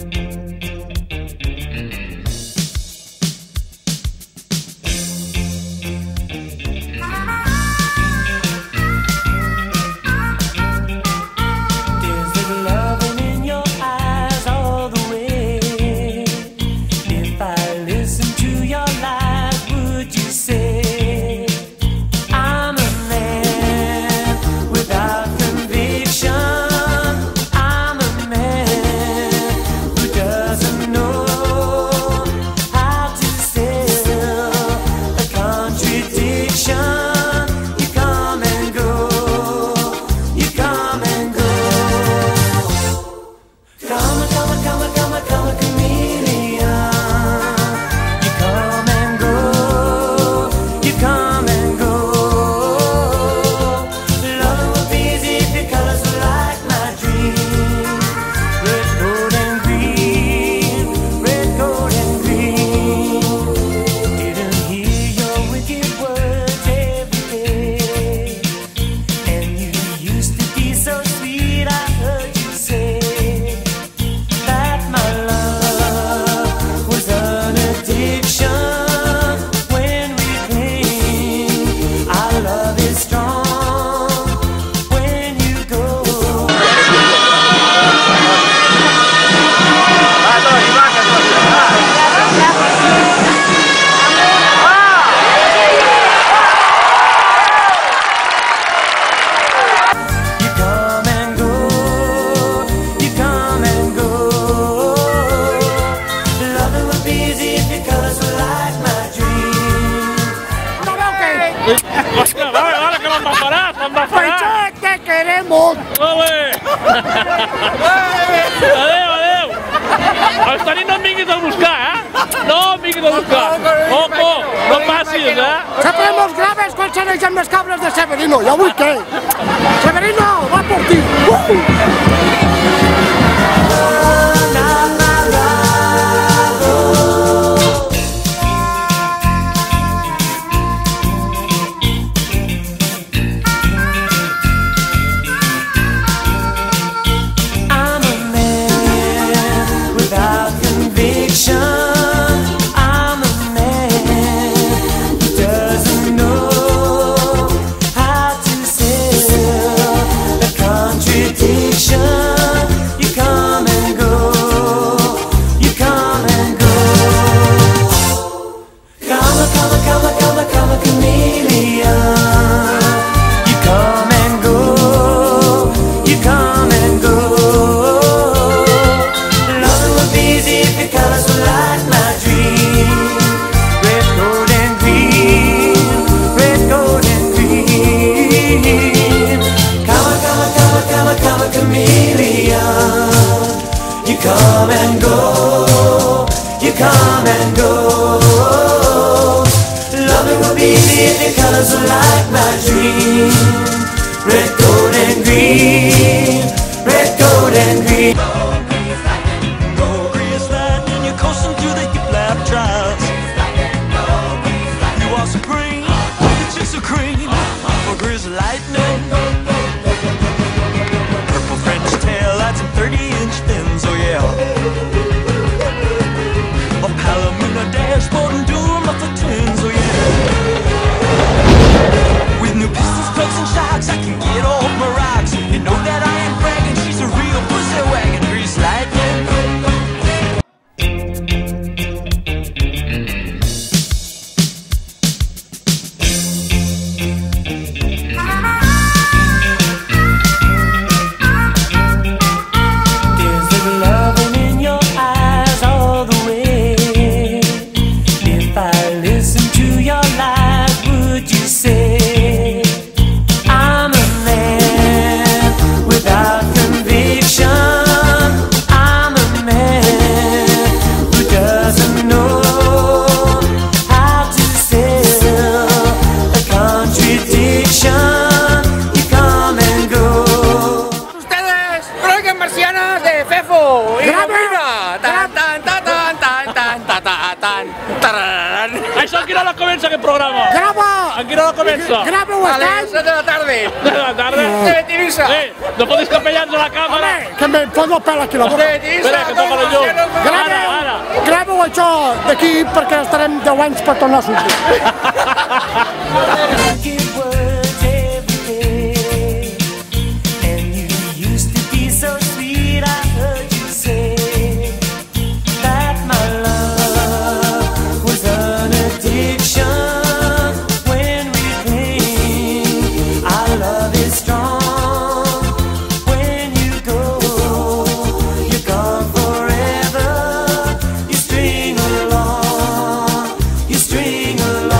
Ahora que van a parar, van a parar. ¡Te queremos! ¡Ole! Adeu, adeu! Els tenim no em vinguis a buscar, eh? No em vinguis a buscar. Ojo, no passis, eh? Sempre los graves quan se deixen les cabres de Severino, ja vull què? Severino, va por ti! Come and go, you come and go. Loving will be the colors are like my dream. Red, gold, and green. Red, gold, and green. Go grease lightning, you're coasting through the hip lap trials. You are supreme, the chicks are cream. For grease lightning. Purple French tail lights and 30-inch fins, oh yeah. A Palomino dashboard and dual muffler twins, oh yeah. With new pistols, cloaks, and shocks, I can get off my rocks. You know that I ain't bragging, she's a real pussy wagon. Grease lightning. Això a quina hora comença aquest programa? Grava! A quina hora comença? Grabeu A les estan? 7 de la tarde. De la tarde. De Tivissa. No podéis capellar-nos a la càmera. Que me poso el pèl aquí a la boca. De Tivissa. Espera, que toca la llum. Graveu això d'aquí perquè estarem 10 anys per tornar a sortir. Give words every day, and you used to be so sweet. I heard you say that my love was an addiction. When we cling, our love is strong. When you go, you're gone forever. You string along, you string along.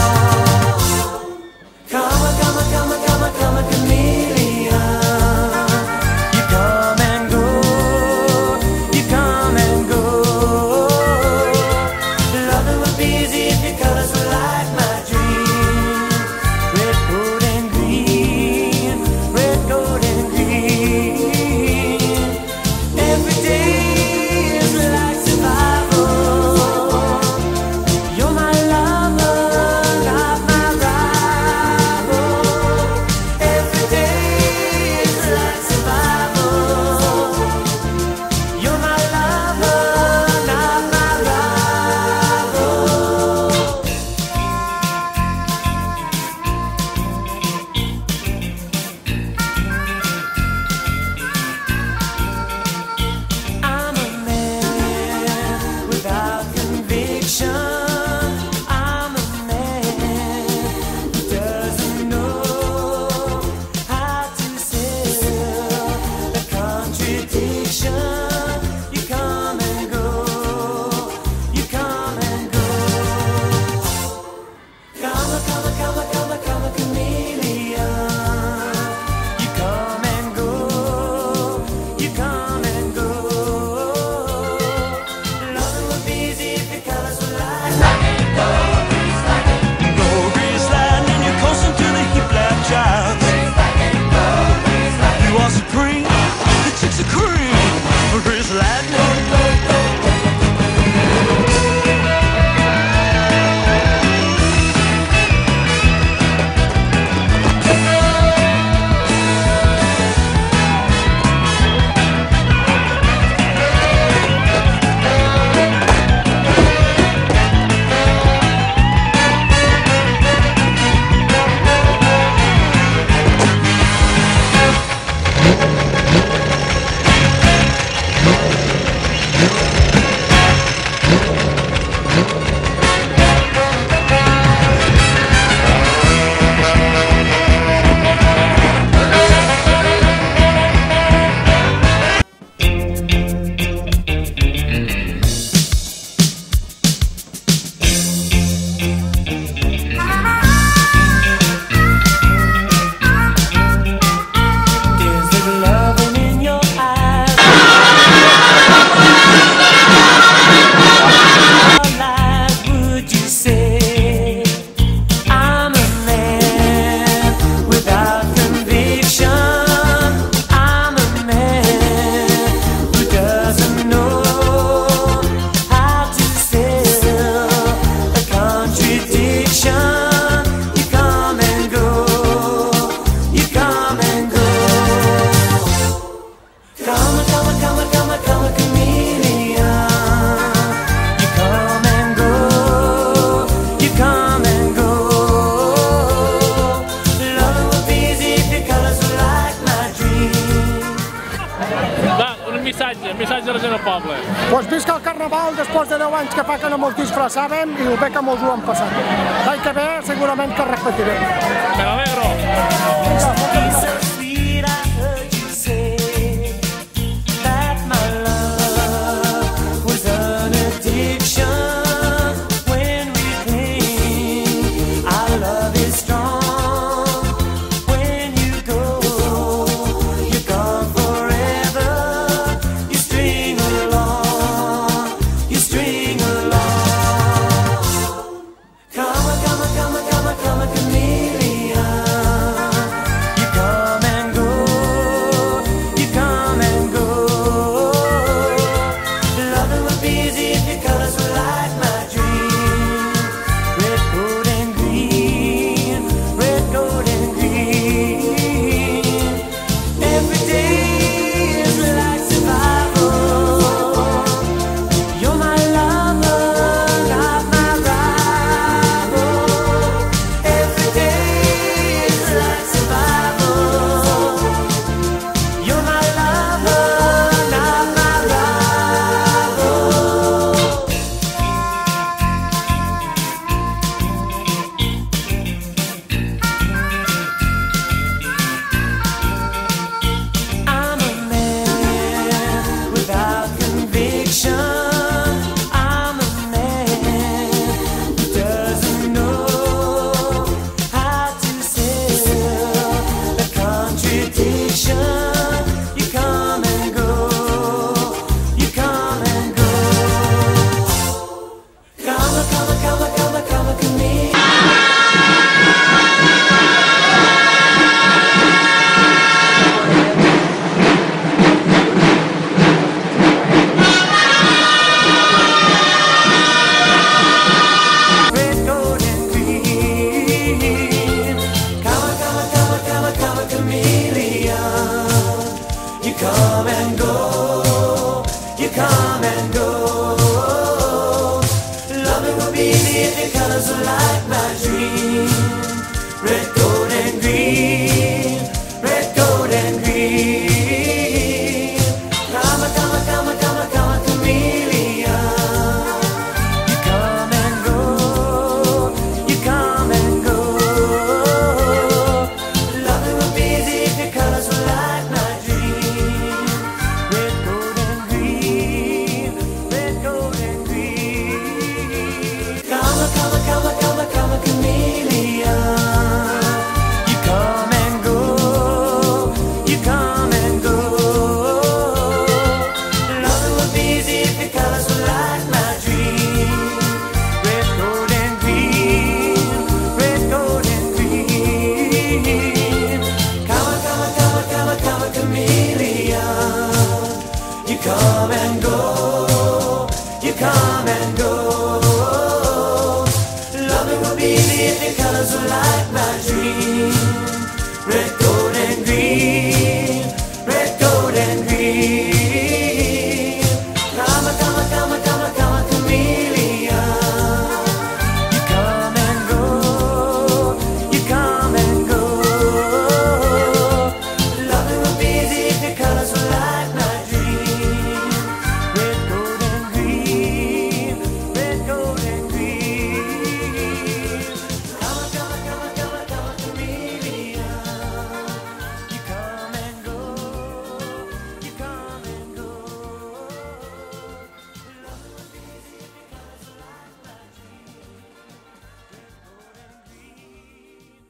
Come a chameleon. You come and go, you come and go. Loving would be easy if your colors were like my dream. Red, gold, and green. Red, gold, and green. Every day is like survival. You're my lover, not my rival. Every day is like survival. You're my lover, not my rival. I'm a man without conviction. I'm a man who doesn't know how to sell a contradiction. You come and go, you come and go. Come a chameleon. You come and go, you come and go. Loving would be easy if your colors were like Go grease lightning, you're coasting to the hip lap child. You are supreme, the chicks are cream. Grease lightning. There's little loving in your eyes. What lies would you say? I'm a man without conviction. I'm a man who doesn't know how to sell a contradiction. You come and go, you come and go. Come a chameleon. You come and go, you come and go. Loving would be easy if your colors were like my dream. Va, un missatge a la gent del poble. Pues visca el carnaval després de 10 anys que fa que no mos disfressàvem i el bé que mos ho hem passat. L'any que ve segurament que repetirem. Me l'alegro. Be so sweet, I heard you say that my love was an addiction. When we cling, our love is strong. When you go, you're gone forever. You string along, you string along. Come a chameleon. You are like my dream. Red, gold, and green. Red, gold, and green. Come, come, come, come, come, chameleon. You come and go. You come and go. Loving would be easy if your colors were like my dream. Red, gold, and green. Red, gold, and green. Come, come, come, come, come, chameleon. You come and go. You come and go. Loving would be easy if your colors were like my dream. Red, gold, and green. Red, gold, and green. Come, come, come, come, come, chameleon. You come and go. You come and go. Loving would be easy if your colors were like my dream.